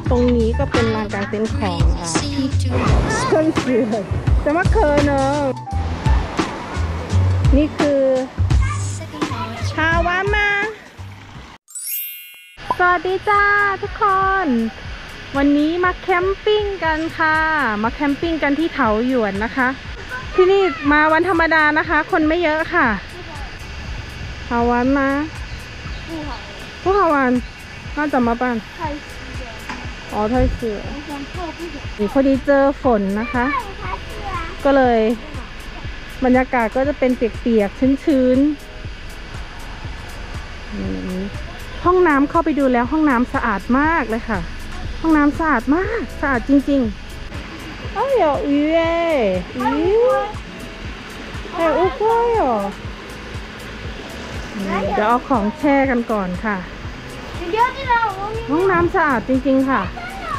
ตรงนี้ก็เป็นลานกลางเต็นท์ของเครื่องเสือแต่ว่าเคยเนอะนี่คือชาวามาสวัสดีจ้าทุกคนวันนี้มาแคมปิ้งกันค่ะมาแคมปิ้งกันที่เถาหยวนนะคะที่นี่มาวันธรรมดานะคะคนไม่เยอะค่ะ好玩吗不好玩那怎么办อ๋อ太湿了พอดีเจอฝนนะคะก็เลยบรรยากาศก็จะเป็นเปียกๆชื้นๆห้องน้ำเข้าไปดูแล้วห้องน้ำสะอาดมากเลยค่ะห้องน้ำสะอาดมากสะอาดจริงๆอ้าว有鱼耶鱼还有乌龟哦เดี๋ยวเอาของแช่กันก่อนค่ะห้องน้ำสะอาดจริงๆค่ะ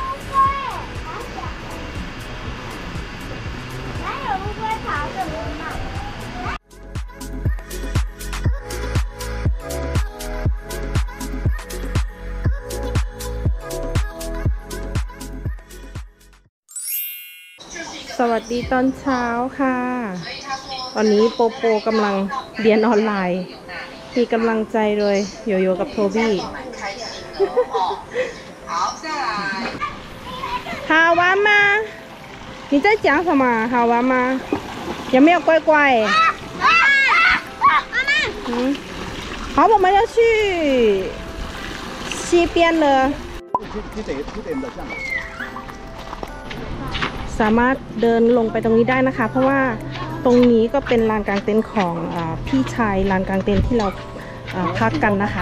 สวัสดีตอนเช้าค่ะตอนนี้โปโปกำลังเรียนออนไลน์มีกำลังใจโดยโยโย่กับโทบี้好玩吗你在讲什么好玩吗有没有乖乖好我们要去西边了สามารถเดินลงไปตรงนี้ได้นะคะเพราะว่าตรงนี้ก็เป็นลานกลางเต็นท์ของพี่ชายลานกลางเต็นท์ที่เราพักกันนะคะ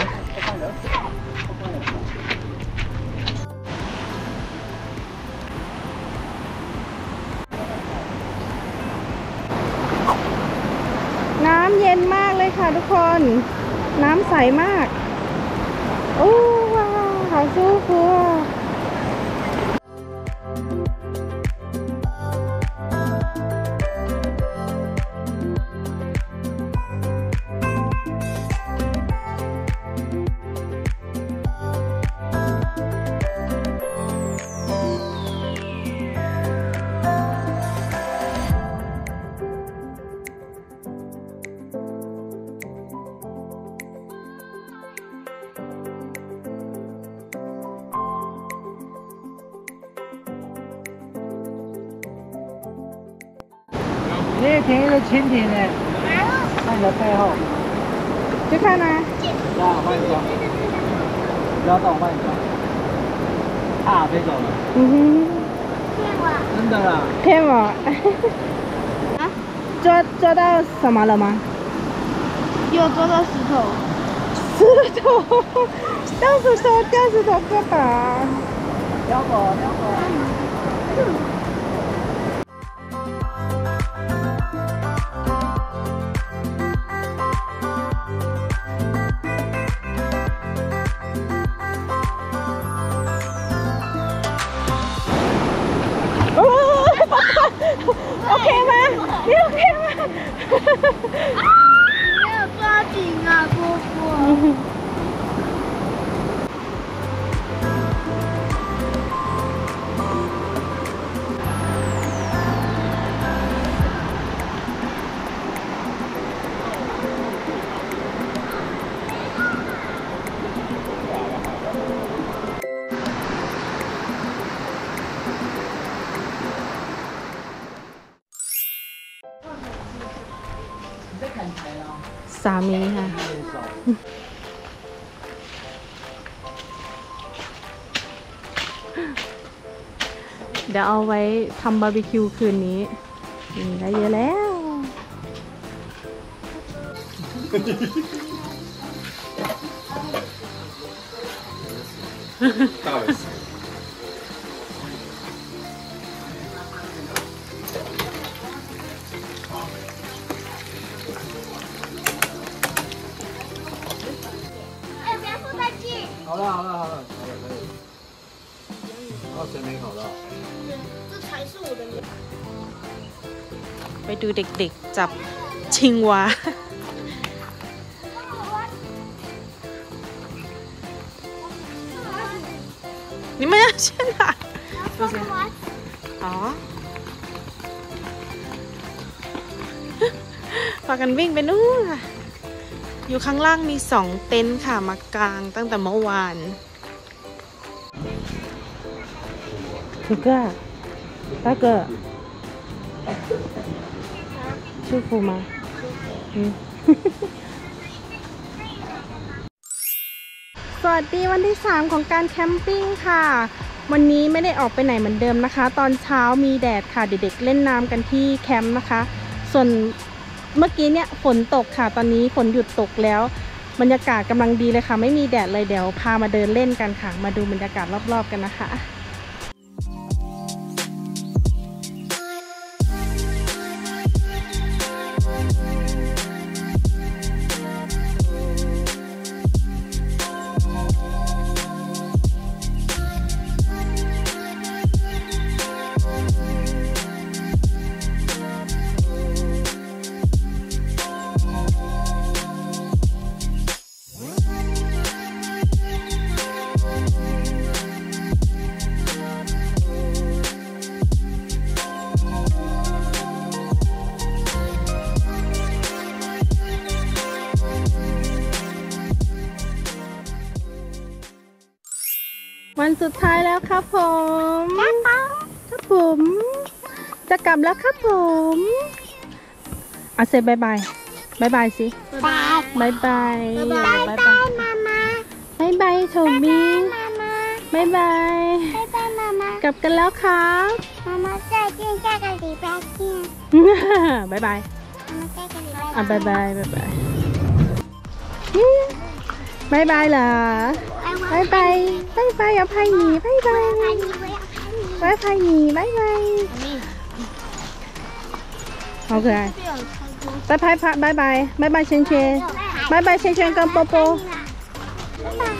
น้ำเย็นมากเลยค่ะทุกคนน้ำใสมากโอ้ว้าว好舒服那便宜的蜻蜓呢？在你的背后。 去看啊！ 来，我帮你抓。不要动，我帮你抓。啊，飞走了。 嗯哼。 骗我。真的啦。 骗我。啊？抓到什么了吗？ 有抓到石头。 石头？掉石头干嘛？ 撩狗，撩狗。 OK 吗？你 OK 吗？ 没有抓紧啊，波波。 สามีค่ะเดี๋ยวเอาไว้ทำบาร์บีคิวคืนนี้ได้เยอะแล้ว好了，可以。哦，谁没烤到？ 这才是我的脸。 ไปดูเด็กๆจับชิงวาเ你们要去哪？ 要放花。 อ๋อ พากันวิ่งไปนู่นค่ะ อยู่ข้างล่างมี2 เต็นท์ค่ะมากางตั้งแต่เมื่อวาน这个大哥舒服吗สวัสดีวันที่ 3 ของการแคมปิ้งค่ะ วันนี้ไม่ได้ออกไปไหนเหมือนเดิมนะคะ ตอนเช้ามีแดดค่ะเด็กๆเล่นน้ำกันที่แคมป์นะคะ ส่วนเมื่อกี้เนี่ยฝนตกค่ะ ตอนนี้ฝนหยุดตกแล้วบรรยากาศกำลังดีเลยค่ะ ไม่มีแดดเลยเดี๋ยวพามาเดินเล่นกันค่ะ มาดูบรรยากาศรอบๆกันนะคะวันสุดท้ายแล้วครับผมครับผมจะกลับแล้วครับผมอ่ะเซบายบายบายบายสิบายบายบายบายมามาบายบายโทบี้บายบายกลับกันแล้วครับมามา再见下个礼拜见บายบายอ่ะบายบายบายบายบายบายเหรอบายบายบายบายอย่าพายหนีบายบายบายพายหนีบายบาย好可爱拜拜拜拜拜拜圈圈拜拜圈圈跟波波拜拜